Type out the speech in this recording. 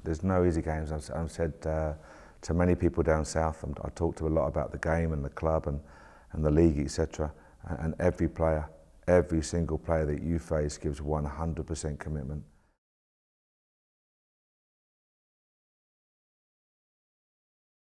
there's no easy games. I've said to many people down south, I talk to a lot about the game and the club and the league, etc. And every player, every single player that you face gives 100% commitment.